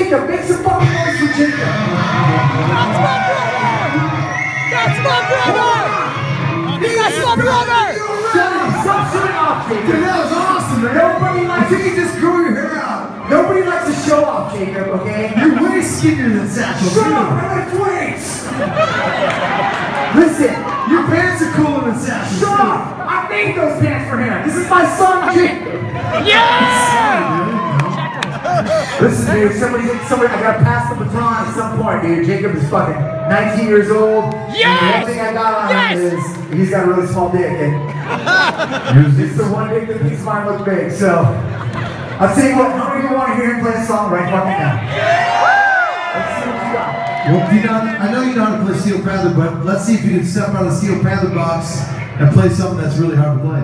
Jacob. Make some fucking noise for Jacob. That's my brother! That's my brother! That's my brother! Stop showing off, Jacob. Dude, that was awesome, man. Nobody I likes think you just grew your hair out. Nobody likes to show off, Jacob, okay? You're way skinnier than Satchel. Shut up! I like twins! Listen, Your pants are cooler than Satchel. shut up! I made those pants for him. This is my son, Jacob. Yeah! Listen, dude, somebody, I gotta pass the baton at some point, dude. Jacob is fucking 19 years old. Yes! And the one thing I got on him is he's got a really small dick, and it's the one dick that makes mine look big. So I'll tell you what, how many of you want to hear him play a song right fucking now? Let's see what you got. Well, I know you know how to play Steel Panther, but let's see if you can step out of the Steel Panther box and play something that's really hard to play.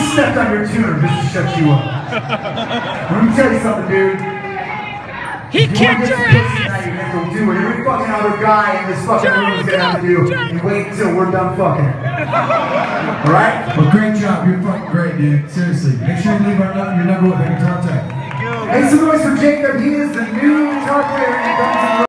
stepped on your tuner just to shut you up. Let me tell you something, dude. He kicked your ass! You have to do what every fucking other guy in this fucking room is gonna have to do and wait until we're done fucking. Alright? Well, great job. You're fucking great, dude. Seriously. Make sure you leave your number with any contact. Make some noise for Jacob. He is the new guitar player in Guns N' Roses.